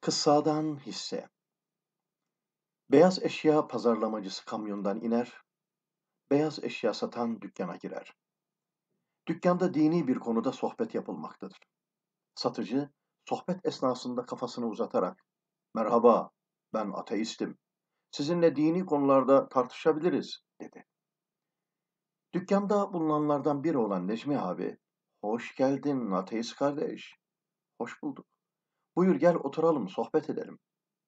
Kıssadan hisse. Beyaz eşya pazarlamacısı kamyondan iner, beyaz eşya satan dükkana girer. Dükkanda dini bir konuda sohbet yapılmaktadır. Satıcı, sohbet esnasında kafasını uzatarak, "Merhaba, ben ateistim. Sizinle dini konularda tartışabiliriz," dedi. Dükkanda bulunanlardan biri olan Necmi abi, "Hoş geldin ateist kardeş." "Hoş bulduk. Buyur gel oturalım, sohbet edelim."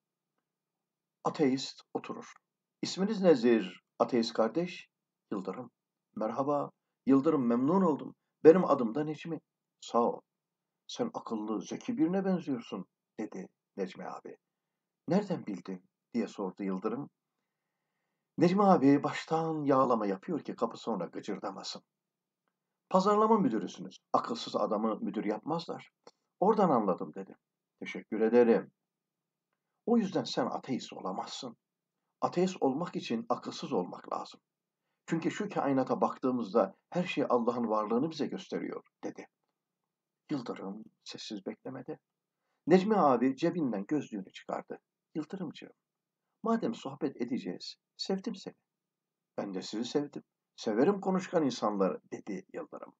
Ateist oturur. "İsminiz nedir ateist kardeş?" "Yıldırım." "Merhaba, Yıldırım memnun oldum. Benim adım da Necmi." "Sağ ol. Sen akıllı, zeki birine benziyorsun," dedi Necmi abi. "Nereden bildin?" diye sordu Yıldırım. Necmi abi baştan yağlama yapıyor ki kapı sonra gıcırdamasın. "Pazarlama müdürüsünüz. Akılsız adamı müdür yapmazlar. Oradan anladım," dedi. "Teşekkür ederim. O yüzden sen ateist olamazsın. Ateist olmak için akılsız olmak lazım. Çünkü şu kainata baktığımızda her şey Allah'ın varlığını bize gösteriyor," dedi. Yıldırım sessiz beklemedi. Necmi abi cebinden gözlüğünü çıkardı. "Yıldırımcığım, madem sohbet edeceğiz, sevdim seni." "Ben de sizi sevdim. Severim konuşkan insanları," dedi Yıldırım.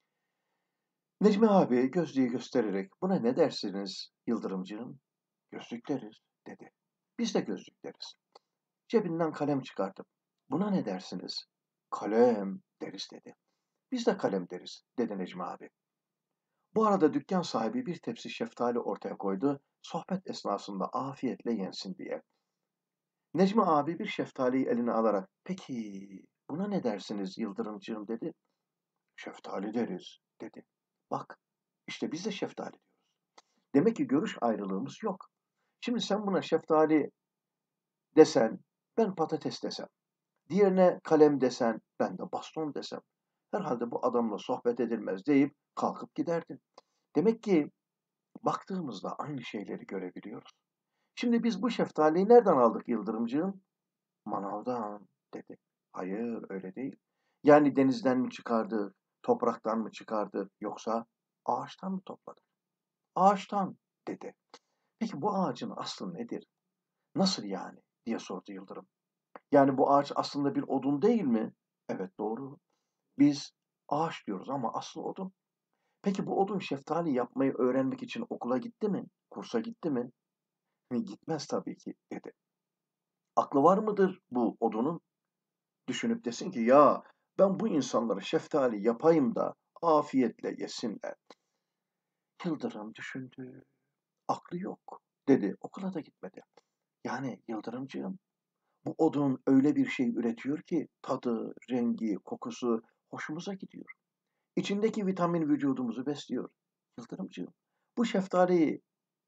Necmi abi gözlüğü göstererek, "Buna ne dersiniz Yıldırımcığım?" "Gözlük deriz," dedi. "Biz de gözlük deriz." Cebinden kalem çıkartıp, "Buna ne dersiniz?" "Kalem deriz," dedi. "Biz de kalem deriz," dedi Necmi abi. Bu arada dükkan sahibi bir tepsi şeftali ortaya koydu, sohbet esnasında afiyetle yensin diye. Necmi abi bir şeftaliyi eline alarak, "Peki buna ne dersiniz Yıldırımcığım?" dedi. "Şeftali deriz," dedi. "Bak, işte biz de şeftali diyoruz. Demek ki görüş ayrılığımız yok. Şimdi sen buna şeftali desen, ben patates desem. Diğerine kalem desen, ben de baston desem. Herhalde bu adamla sohbet edilmez," deyip kalkıp giderdin. Demek ki baktığımızda aynı şeyleri görebiliyoruz. "Şimdi biz bu şeftaliyi nereden aldık Yıldırımcığım?" "Manavdan," dedi. "Hayır, öyle değil. Yani denizden mi çıkardık, topraktan mı çıkardık, yoksa ağaçtan mı topladık?" "Ağaçtan," dedi. "Peki bu ağacın aslı nedir?" "Nasıl yani?" diye sordu Yıldırım. "Yani bu ağaç aslında bir odun değil mi?" "Evet, doğru. Biz ağaç diyoruz ama aslı odun." "Peki bu odun şeftali yapmayı öğrenmek için okula gitti mi? Kursa gitti mi?" "Gitmez tabii ki," dedi. "Aklı var mıdır bu odunun? Düşünüp desin ki ya ben bu insanlara şeftali yapayım da afiyetle yesinler." Yıldırım düşündü. "Aklı yok," dedi. "Okula da gitmedi." "Yani Yıldırımcığım, bu odun öyle bir şey üretiyor ki tadı, rengi, kokusu hoşumuza gidiyor. İçindeki vitamin vücudumuzu besliyor. Yıldırımcığım, bu şeftaliyi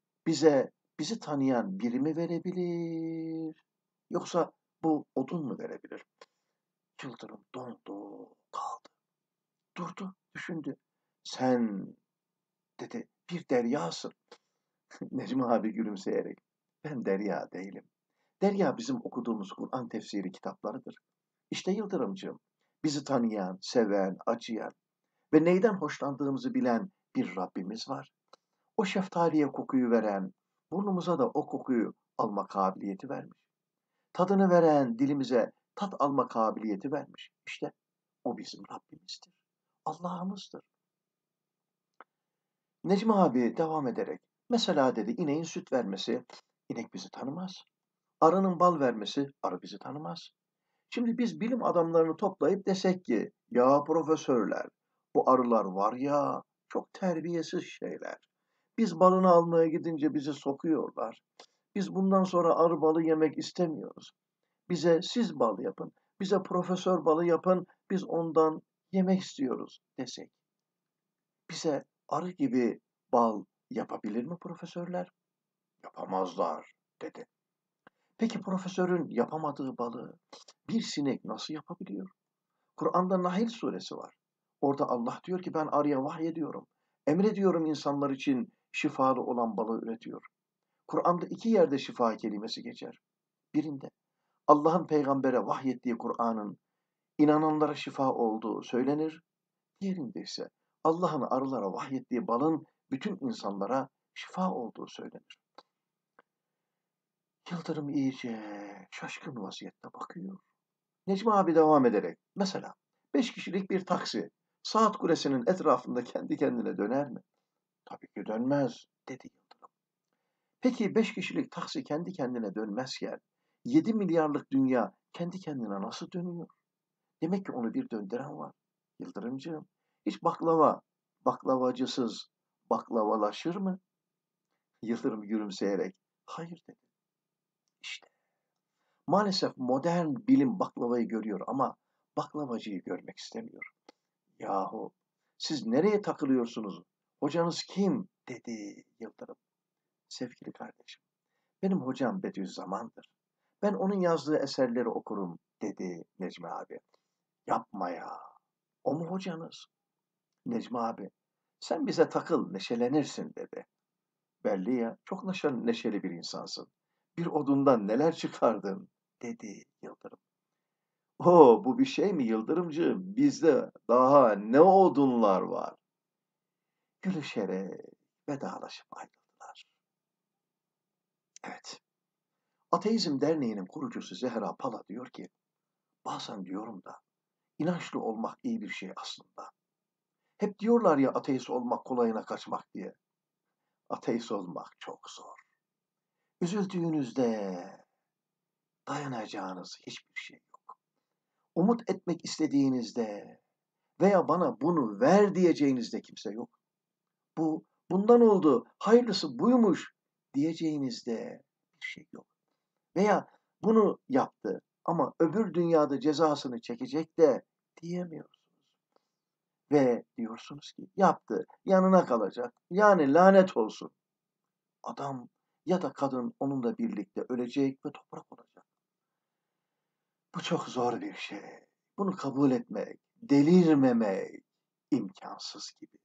bizi tanıyan biri mi verebilir? Yoksa bu odun mu verebilir?" Yıldırım dondu, kaldı. Durdu, düşündü. "Sen," dedi, "bir deryasın." Necmi abi gülümseyerek, "Ben derya değilim. Derya bizim okuduğumuz Kur'an tefsiri kitaplarıdır. İşte Yıldırımcığım, bizi tanıyan, seven, acıyan ve neyden hoşlandığımızı bilen bir Rabbimiz var. O şeftaliye kokuyu veren, burnumuza da o kokuyu alma kabiliyeti vermiş. Tadını veren dilimize tat alma kabiliyeti vermiş. İşte o bizim Rabbimizdir. Allah'ımızdır." Necmi abi devam ederek, "Mesela," dedi, "ineğin süt vermesi, inek bizi tanımaz. Arının bal vermesi, arı bizi tanımaz. Şimdi biz bilim adamlarını toplayıp desek ki, ya profesörler, bu arılar var ya, çok terbiyesiz şeyler. Biz balını almaya gidince bizi sokuyorlar. Biz bundan sonra arı balı yemek istemiyoruz. Bize siz bal yapın, bize profesör balı yapın, biz ondan yemek istiyoruz," desek. Bize arı gibi bal yapabilir mi profesörler? "Yapamazlar," dedi. Peki profesörün yapamadığı balı bir sinek nasıl yapabiliyor? Kur'an'da Nahl suresi var. Orada Allah diyor ki ben arıya vahyediyorum. Emrediyorum insanlar için şifalı olan balı üretiyor. Kur'an'da 2 yerde şifa kelimesi geçer. Birinde Allah'ın peygambere vahyettiği Kur'an'ın inananlara şifa olduğu söylenir. Diğerinde ise Allah'ın arılara vahyettiği balın bütün insanlara şifa olduğu söylenir. Yıldırım iyice şaşkın vaziyette bakıyor. Necmi abi devam ederek, mesela 5 kişilik bir taksi saat kulesinin etrafında kendi kendine döner mi? Tabii ki dönmez, dedi Yıldırım. Peki 5 kişilik taksi kendi kendine dönmezken 7 milyarlık dünya kendi kendine nasıl dönüyor? Demek ki onu bir döndüren var. Yıldırımcığım, hiç baklavacısız baklavalaşır mı? Yıldırım gülümseyerek, hayır dedi. İşte maalesef modern bilim baklavayı görüyor ama baklavacıyı görmek istemiyor. Yahu siz nereye takılıyorsunuz? Hocanız kim? Dedi Yıldırım. Sevgili kardeşim, benim hocam Bediüzzaman'dır. Ben onun yazdığı eserleri okurum, dedi Necmi abi. Yapma ya. O mu hocanız? Necmi abi, sen bize takıl, neşelenirsin, dedi. Belli ya, çok neşeli bir insansın. Bir odundan neler çıkardın, dedi Yıldırım. Bu bir şey mi Yıldırımcığım? Bizde daha ne odunlar var. Gülüşerek vedalaşıp ayrıldılar. Evet, Ateizm Derneği'nin kurucusu Zehra Pala diyor ki, bazen diyorum da, inançlı olmak iyi bir şey aslında. Hep diyorlar ya ateist olmak kolayına kaçmak diye. Ateist olmak çok zor. Üzüldüğünüzde dayanacağınız hiçbir şey yok. Umut etmek istediğinizde veya bana bunu ver diyeceğinizde kimse yok. Bundan oldu, hayırlısı buymuş diyeceğinizde bir şey yok. Veya bunu yaptı ama öbür dünyada cezasını çekecek de diyemiyorsunuz. Ve diyorsunuz ki yaptı, yanına kalacak. Yani lanet olsun. Adam ya da kadın onunla birlikte ölecek ve toprak olacak. Bu çok zor bir şey. Bunu kabul etmek, delirmemek imkansız gibi.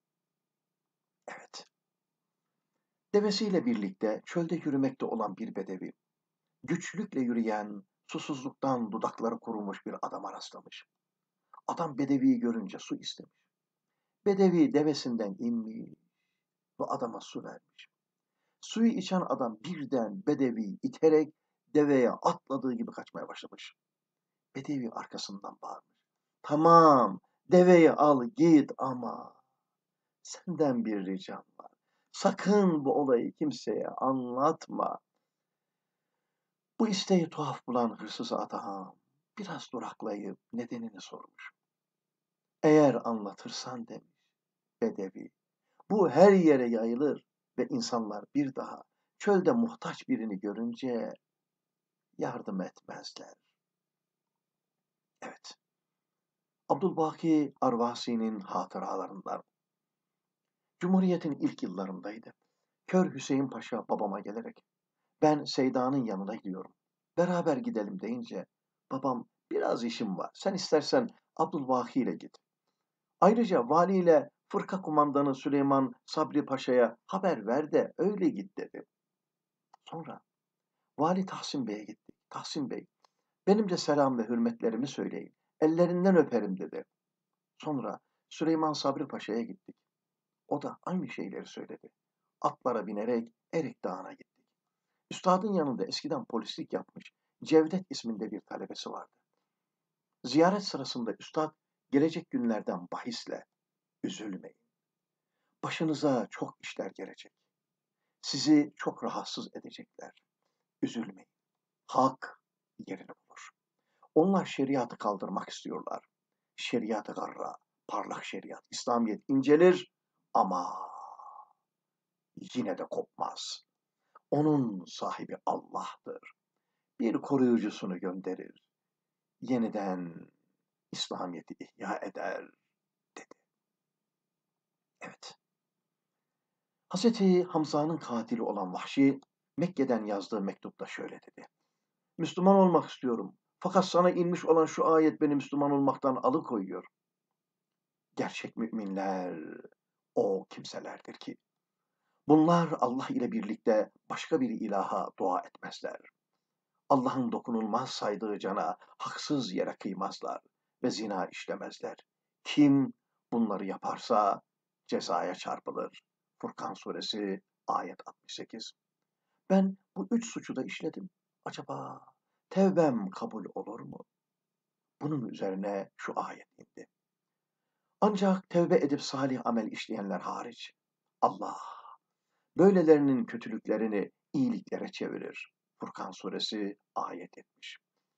Evet. Devesiyle birlikte çölde yürümekte olan bir bedevi, güçlükle yürüyen, susuzluktan dudakları kurumuş bir adama rastlamış. Adam bedeviyi görünce su istemiş. Bedevi devesinden inmiş ve adama su vermiş. Suyu içen adam birden bedeviyi iterek deveye atladığı gibi kaçmaya başlamış. Bedevi arkasından bağırmış. Tamam, deveyi al git ama senden bir ricam var. Sakın bu olayı kimseye anlatma. Bu isteği tuhaf bulan hırsız Atahan biraz duraklayıp nedenini sormuş. Eğer anlatırsan demiş bedevi, bu her yere yayılır ve insanlar bir daha çölde muhtaç birini görünce yardım etmezler. Evet, Abdülbaki Arvasi'nin hatıralarından. Cumhuriyet'in ilk yıllarındaydı. Kör Hüseyin Paşa babama gelerek, ben Seyda'nın yanına gidiyorum. Beraber gidelim deyince, babam biraz işim var. Sen istersen Abdülbaki ile git. Ayrıca valiyle fırka kumandanı Süleyman Sabri Paşa'ya haber ver de öyle git dedi. Sonra Vali Tahsin Bey'e gittik. Tahsin Bey, benim de selam ve hürmetlerimi söyleyin. Ellerinden öperim dedi. Sonra Süleyman Sabri Paşa'ya gittik. O da aynı şeyleri söyledi. Atlara binerek Erik Dağı'na gittik. Üstadın yanında eskiden polislik yapmış Cevdet isminde bir talebesi vardı. Ziyaret sırasında üstad gelecek günlerden bahisle üzülmeyin. Başınıza çok işler gelecek. Sizi çok rahatsız edecekler. Üzülmeyin. Hak yerini bulur. Onlar şeriatı kaldırmak istiyorlar. Şeriat-ı garra, parlak şeriat, İslamiyet incelir ama yine de kopmaz. Onun sahibi Allah'tır. Bir koruyucusunu gönderir. Yeniden İslamiyet'i ihya eder dedi. Evet. Hazreti Hamza'nın katili olan Vahşi Mekke'den yazdığı mektupta şöyle dedi. Müslüman olmak istiyorum. Fakat sana inmiş olan şu ayet beni Müslüman olmaktan alıkoyuyor. Gerçek müminler o kimselerdir ki bunlar Allah ile birlikte başka bir ilaha dua etmezler. Allah'ın dokunulmaz saydığı cana haksız yere kıymazlar ve zina işlemezler. Kim bunları yaparsa cezaya çarpılır. Furkan suresi ayet 68. Ben bu 3 suçu da işledim. Acaba tevbem kabul olur mu? Bunun üzerine şu ayet indi. Ancak tevbe edip salih amel işleyenler hariç Allah böylelerinin kötülüklerini iyiliklere çevirir. Furkan suresi ayet etmiş.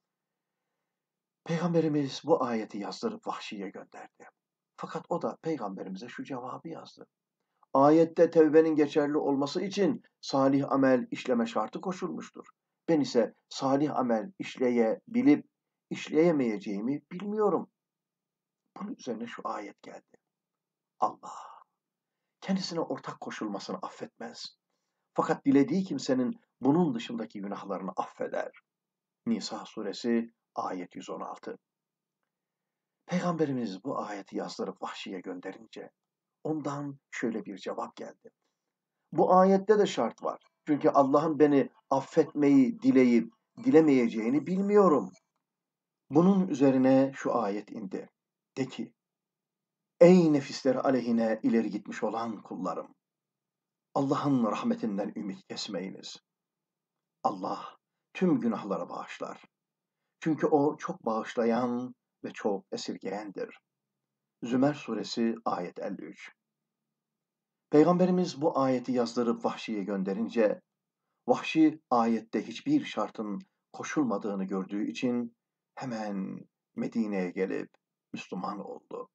Peygamberimiz bu ayeti yazdırıp Vahşi'ye gönderdi. Fakat o da peygamberimize şu cevabı yazdı. Ayette tevbenin geçerli olması için salih amel işleme şartı koşulmuştur. Ben ise salih amel işleyebilip işleyemeyeceğimi bilmiyorum. Bunun üzerine şu ayet geldi. Allah kendisine ortak koşulmasını affetmez. Fakat dilediği kimsenin bunun dışındaki günahlarını affeder. Nisa suresi ayet 116. Peygamberimiz bu ayeti yazdırıp Vahşi'ye gönderince ondan şöyle bir cevap geldi. Bu ayette de şart var. Çünkü Allah'ın beni affetmeyi dileyip dilemeyeceğini bilmiyorum. Bunun üzerine şu ayet indi. De ki, ey nefisleri aleyhine ileri gitmiş olan kullarım! Allah'ın rahmetinden ümit kesmeyiniz. Allah tüm günahlara bağışlar. Çünkü o çok bağışlayan ve çok esirgeyendir. Zümer suresi ayet 53. Peygamberimiz bu ayeti yazdırıp Vahşi'ye gönderince, Vahşi ayette hiçbir şartın koşulmadığını gördüğü için hemen Medine'ye gelip Müslüman oldu.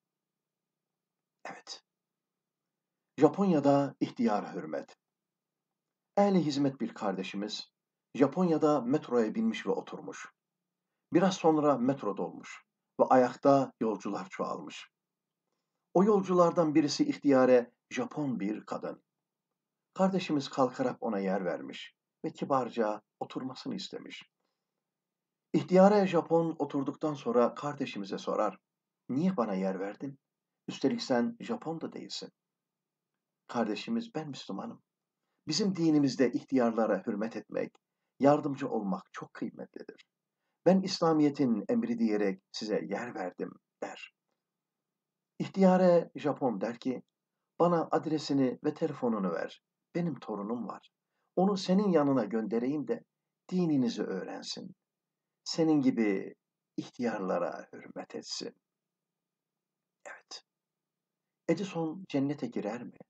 Evet, Japonya'da ihtiyara hürmet. Ehli hizmet bir kardeşimiz Japonya'da metroya binmiş ve oturmuş. Biraz sonra metro dolmuş ve ayakta yolcular çoğalmış. O yolculardan birisi ihtiyare Japon bir kadın. Kardeşimiz kalkarak ona yer vermiş ve kibarca oturmasını istemiş. İhtiyare Japon oturduktan sonra kardeşimize sorar. Niye bana yer verdin? Üstelik sen Japon da değilsin. Kardeşimiz ben Müslümanım. Bizim dinimizde ihtiyarlara hürmet etmek, yardımcı olmak çok kıymetlidir. Ben İslamiyet'in emri diyerek size yer verdim der. İhtiyare Japon der ki, bana adresini ve telefonunu ver. Benim torunum var. Onu senin yanına göndereyim de dininizi öğrensin. Senin gibi ihtiyarlara hürmet etsin. Evet. Edison cennete girer mi?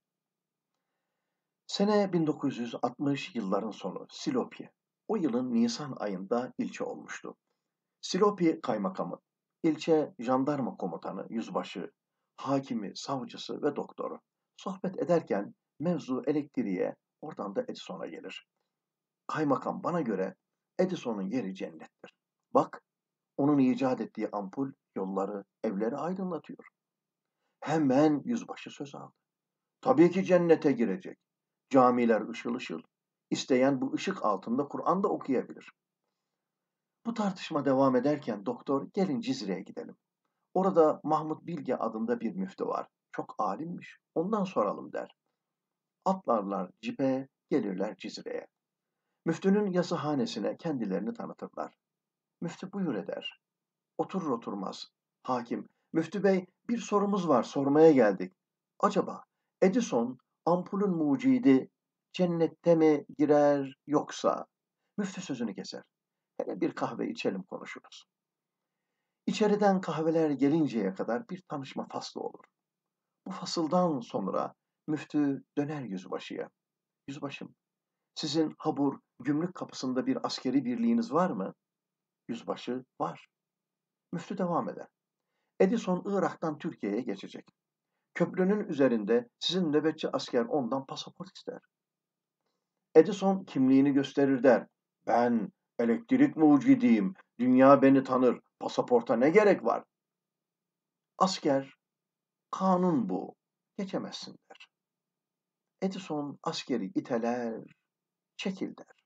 Sene 1960 yılların sonu Silopi. O yılın Nisan ayında ilçe olmuştu. Silopi kaymakamı, ilçe jandarma komutanı, yüzbaşı, hakimi, savcısı ve doktoru. Sohbet ederken mevzu elektriğe, oradan da Edison'a gelir. Kaymakam bana göre Edison'un yeri cennettir. Bak, onun icat ettiği ampul yolları, evleri aydınlatıyor. Hemen yüzbaşı söz aldı. Tabii ki cennete girecek. Camiler ışıl ışıl. İsteyen bu ışık altında Kur'an da okuyabilir. Bu tartışma devam ederken doktor gelin Cizre'ye gidelim. Orada Mahmut Bilge adında bir müftü var. Çok alimmiş. Ondan soralım der. Atlarlar cipe, gelirler Cizre'ye. Müftünün yazıhanesine kendilerini tanıtırlar. Müftü buyur eder. Oturur oturmaz. Hakim, Müftü Bey bir sorumuz var sormaya geldik. Acaba Edison ampulün mucidi cennette mi girer yoksa? Müftü sözünü keser. Hele bir kahve içelim konuşuruz. İçeriden kahveler gelinceye kadar bir tanışma faslı olur. Bu fasıldan sonra müftü döner yüzbaşıya. Yüzbaşım, sizin Habur gümrük kapısında bir askeri birliğiniz var mı? Yüzbaşı, var. Müftü devam eder. Edison Irak'tan Türkiye'ye geçecek. Köprünün üzerinde sizin nöbetçi asker ondan pasaport ister. Edison kimliğini gösterir der. Ben elektrik mucidiyim, dünya beni tanır, pasaporta ne gerek var? Asker, kanun bu, geçemezsin der. Edison askeri iteler, çekil der.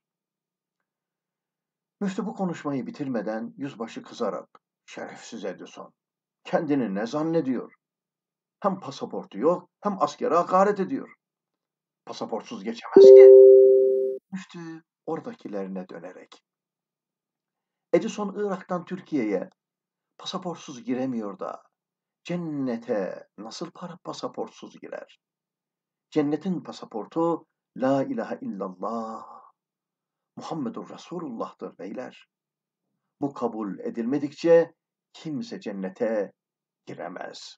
Müftü bu konuşmayı bitirmeden yüzbaşı kızarak, şerefsiz Edison, kendini ne zannediyor? Hem pasaportu yok, hem askere hakaret ediyor. Pasaportsuz geçemez ki. Müftü oradakilerine dönerek. Edison Irak'tan Türkiye'ye pasaportsuz giremiyor da cennete nasıl para pasaportsuz girer? Cennetin pasaportu La ilahe illallah Muhammedur Resulullah'tır beyler. Bu kabul edilmedikçe kimse cennete giremez.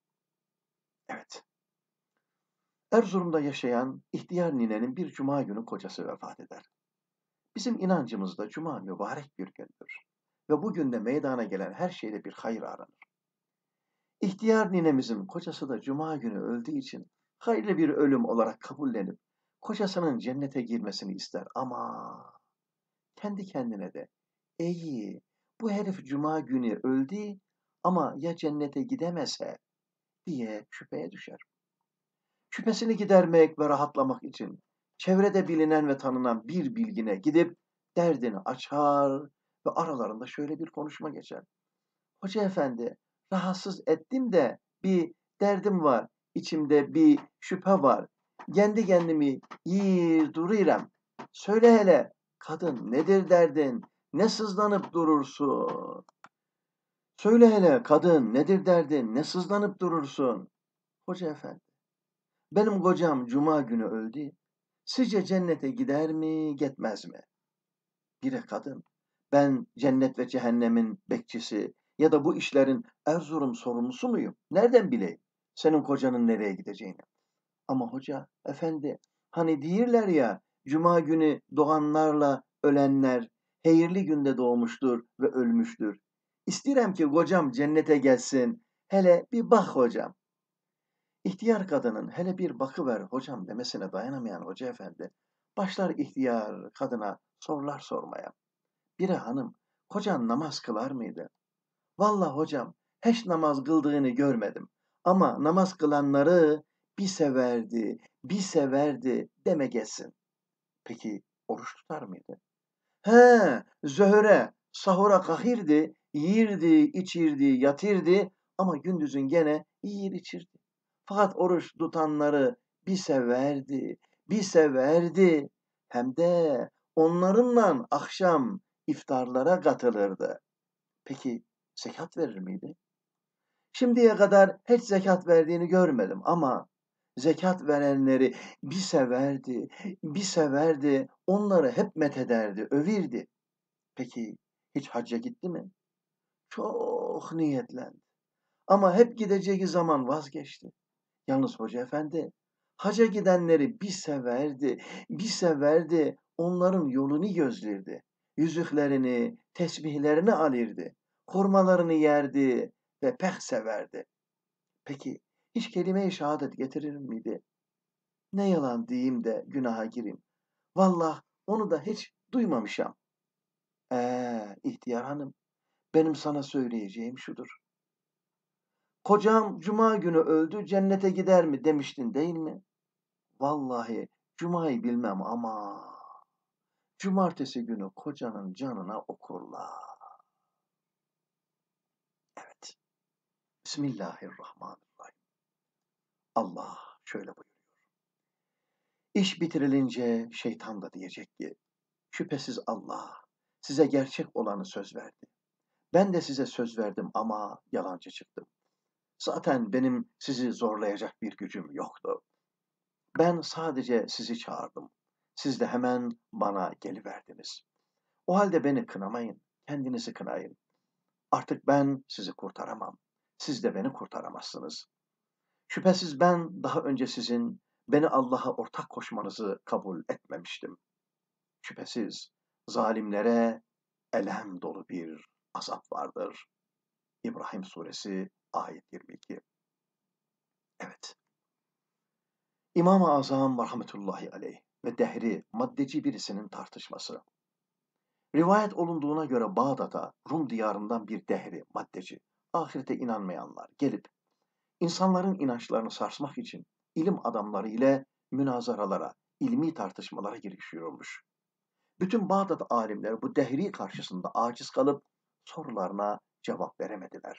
Evet. Erzurum'da yaşayan ihtiyar ninenin bir cuma günü kocası vefat eder. Bizim inancımızda cuma mübarek bir gündür. Ve bu günde meydana gelen her şeyde bir hayır aranır. İhtiyar ninemizin kocası da cuma günü öldüğü için hayırlı bir ölüm olarak kabullenip kocasının cennete girmesini ister ama kendi kendine de iyi bu herif cuma günü öldü ama ya cennete gidemese diye şüpheye düşer. Şüphesini gidermek ve rahatlamak için çevrede bilinen ve tanınan bir bilgine gidip derdini açar ve aralarında şöyle bir konuşma geçer. Hoca efendi, rahatsız ettim de bir derdim var, içimde bir şüphe var. Kendi kendimi yiyir duruyorum. Söyle hele, kadın nedir derdin, ne sızlanıp durursun? Söyle hele kadın nedir derdin, ne sızlanıp durursun? Hoca efendi, benim kocam cuma günü öldü. Sizce cennete gider mi, gitmez mi? Bire kadın, ben cennet ve cehennemin bekçisi ya da bu işlerin Erzurum sorumlusu muyum? Nereden bileyim senin kocanın nereye gideceğini? Ama hoca, efendi, hani diyorlar ya, cuma günü doğanlarla ölenler hayırlı günde doğmuştur ve ölmüştür. İsterim ki kocam cennete gelsin. Hele bir bak hocam. İhtiyar kadının hele bir bakıver hocam demesine dayanamayan hoca efendi başlar ihtiyar kadına sorular sormaya. Biri hanım, kocan namaz kılar mıydı? Vallahi hocam, hiç namaz kıldığını görmedim. Ama namaz kılanları bir severdi deme geçsin. Peki oruç tutar mıydı? He, zöhre, sahura kalkırdı, yirdi, içirdi, yatırdı ama gündüzün gene yiyir içirdi. Fakat oruç tutanları bir severdi. Hem de onlarınla akşam iftarlara katılırdı. Peki zekat verir miydi? Şimdiye kadar hiç zekat verdiğini görmedim ama zekat verenleri bir severdi, onları hep methederdi, övirdi. Peki hiç hacca gitti mi? Çok niyetlendi. Ama hep gideceği zaman vazgeçti. Yalnız hoca efendi haca gidenleri bir severdi, onların yolunu gözlerdi. Yüzüklerini, tesbihlerini alırdı, hurmalarını yerdi ve pek severdi. Peki hiç kelime-i şehadet getirir miydi? Ne yalan diyeyim de günaha gireyim. Vallah onu da hiç duymamışam. İhtiyar hanım, benim sana söyleyeceğim şudur. Kocam cuma günü öldü, cennete gider mi demiştin değil mi? Vallahi cumayı bilmem ama cumartesi günü kocanın canına okurlar. Evet. Bismillahirrahmanirrahim. Allah şöyle buyuruyor. İş bitirilince şeytan da diyecek ki, şüphesiz Allah size gerçek olanı söz verdi. Ben de size söz verdim ama yalancı çıktım. Zaten benim sizi zorlayacak bir gücüm yoktu. Ben sadece sizi çağırdım. Siz de hemen bana geliverdiniz. O halde beni kınamayın, kendinizi kınayın. Artık ben sizi kurtaramam. Siz de beni kurtaramazsınız. Şüphesiz ben daha önce sizin beni Allah'a ortak koşmanızı kabul etmemiştim. Şüphesiz zalimlere elem dolu bir azap vardır. İbrahim Suresi ayet 22. Evet. İmam-ı Azam rahmetullahi aleyh ve dehri maddeci birisinin tartışması. Rivayet olunduğuna göre Bağdat'a Rum diyarından bir dehri maddeci, ahirete inanmayanlar gelip insanların inançlarını sarsmak için ilim adamları ile münazaralara, ilmi tartışmalara girişiyormuş. Bütün Bağdat alimleri bu dehri karşısında aciz kalıp sorularına cevap veremediler.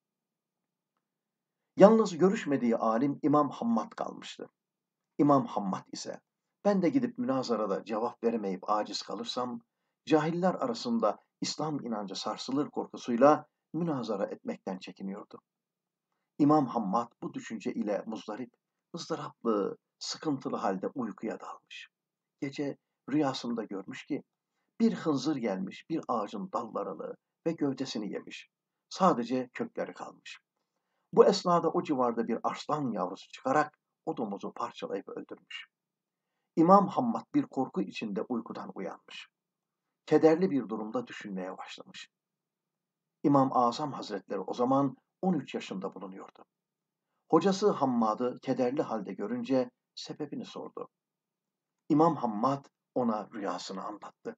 Yalnız görüşmediği alim İmam Hammad kalmıştı. İmam Hammad ise ben de gidip münazarada cevap veremeyip aciz kalırsam cahiller arasında İslam inancı sarsılır korkusuyla münazara etmekten çekiniyordu. İmam Hammad bu düşünce ile muzdarip, ızdıraplı, sıkıntılı halde uykuya dalmış. Gece rüyasında görmüş ki Bir hınzır gelmiş, bir ağacın dallarını ve gövdesini yemiş. Sadece kökleri kalmış. Bu esnada o civarda bir arslan yavrusu çıkarak o domuzu parçalayıp öldürmüş. İmam Hammad bir korku içinde uykudan uyanmış. Kederli bir durumda düşünmeye başlamış. İmam Azam Hazretleri o zaman 13 yaşında bulunuyordu. Hocası Hammad'ı kederli halde görünce sebebini sordu. İmam Hammad ona rüyasını anlattı.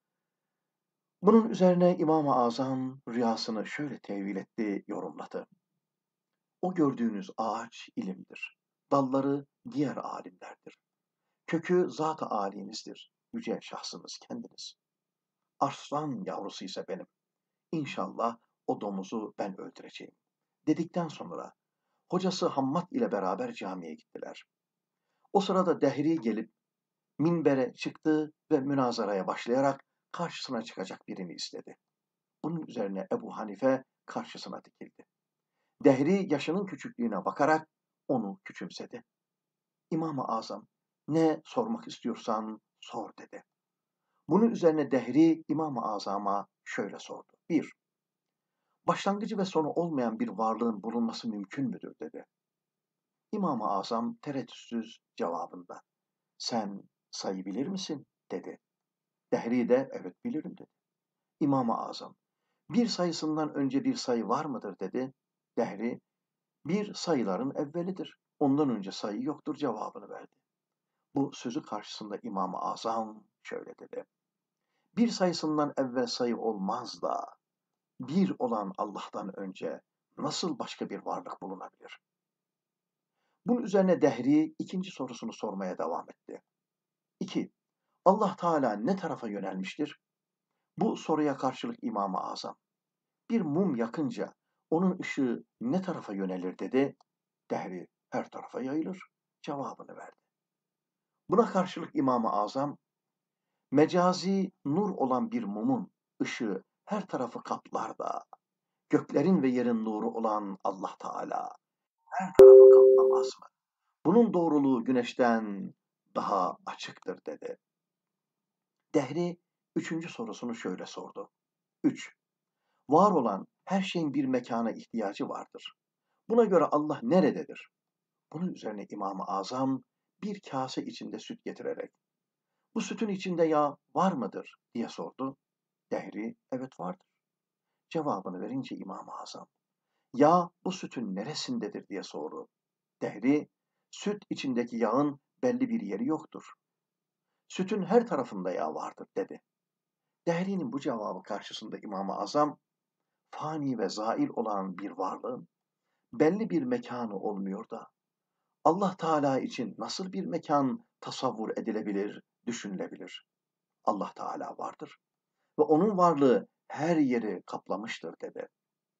Bunun üzerine İmam-ı Azam rüyasını şöyle tevil etti, yorumladı. O gördüğünüz ağaç ilimdir. Dalları diğer alimlerdir. Kökü zat-ı âlinizdir. Yüce şahsınız kendiniz. Arslan yavrusu ise benim. İnşallah o domuzu ben öldüreceğim. Dedikten sonra hocası Hammad ile beraber camiye gittiler. O sırada Dehri gelip minbere çıktı ve münazaraya başlayarak karşısına çıkacak birini istedi. Bunun üzerine Ebu Hanife karşısına dikildi. Dehri yaşının küçüklüğüne bakarak onu küçümsedi. İmam-ı Azam, ne sormak istiyorsan sor dedi. Bunun üzerine Dehri İmam-ı Azam'a şöyle sordu. 1. Başlangıcı ve sonu olmayan bir varlığın bulunması mümkün müdür dedi. İmam-ı Azam tereddütsüz cevabında. Sen sayı bilir misin dedi. Dehri de evet bilirim dedi. İmam-ı Azam, bir sayısından önce bir sayı var mıdır dedi. Dehri, bir sayıların evvelidir. Ondan önce sayı yoktur cevabını verdi. Bu sözü karşısında İmam-ı Azam şöyle dedi. Bir sayısından evvel sayı olmaz da bir olan Allah'tan önce nasıl başka bir varlık bulunabilir? Bunun üzerine Dehri ikinci sorusunu sormaya devam etti. 2. Allah Teala ne tarafa yönelmiştir? Bu soruya karşılık İmam-ı Azam, bir mum yakınca onun ışığı ne tarafa yönelir dedi. Dehri, her tarafa yayılır cevabını verdi. Buna karşılık İmam-ı Azam, mecazi nur olan bir mumun ışığı her tarafı kaplar da göklerin ve yerin nuru olan Allah Teala her tarafı kaplamaz mı? Bunun doğruluğu güneşten daha açıktır dedi. Dehri üçüncü sorusunu şöyle sordu. 3. Var olan her şeyin bir mekana ihtiyacı vardır. Buna göre Allah nerededir? Bunun üzerine İmam-ı Azam bir kase içinde süt getirerek, bu sütün içinde yağ var mıdır diye sordu. Dehri, evet vardır. Cevabını verince İmam-ı Azam, yağ bu sütün neresindedir diye sordu. Dehri, süt içindeki yağın belli bir yeri yoktur. Sütün her tarafında yağ vardır dedi. Dehri'nin bu cevabı karşısında İmam-ı Azam, fani ve zail olan bir varlığın belli bir mekanı olmuyor da Allah Teala için nasıl bir mekan tasavvur edilebilir, düşünülebilir? Allah Teala vardır ve onun varlığı her yeri kaplamıştır dedi.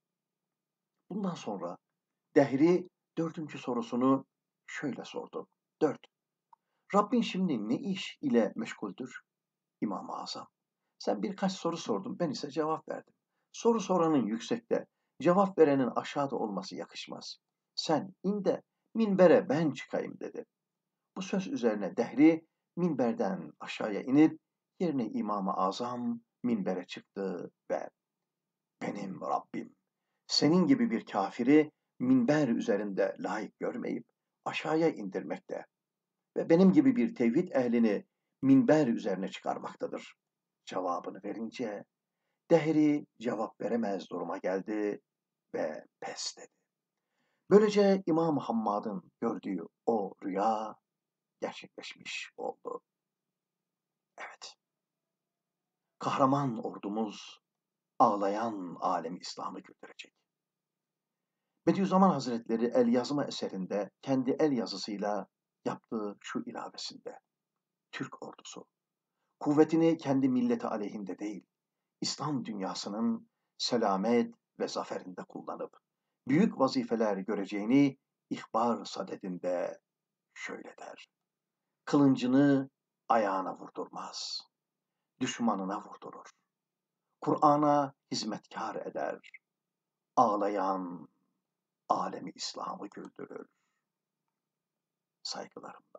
Bundan sonra Dehri dördüncü sorusunu şöyle sordu. 4. Rabbin şimdi ne iş ile meşguldür? İmam-ı Azam, sen birkaç soru sordun, ben ise cevap verdim. Soru soranın yüksekte, cevap verenin aşağıda olması yakışmaz. Sen in de minbere ben çıkayım dedi. Bu söz üzerine Dehri minberden aşağıya inip yerine İmam-ı Azam minbere çıktı ve benim Rabbim senin gibi bir kafiri minber üzerinde layık görmeyip aşağıya indirmekte ve benim gibi bir tevhid ehlini minber üzerine çıkarmaktadır. Cevabını verince Dehri cevap veremez duruma geldi ve pes dedi. Böylece İmam Hammad'ın gördüğü o rüya gerçekleşmiş oldu. Evet, kahraman ordumuz ağlayan alemi İslam'ı güldürecek. Bediüzzaman Hazretleri el yazma eserinde kendi el yazısıyla yaptığı şu ilavesinde, Türk ordusu, kuvvetini kendi milleti aleyhinde değil, İslam dünyasının selamet ve zaferinde kullanıp, büyük vazifeler göreceğini ihbar sadedinde şöyle der. Kılıncını ayağına vurdurmaz, düşmanına vurdurur. Kur'an'a hizmetkar eder, ağlayan alemi İslam'ı güldürür. Saygılarımla.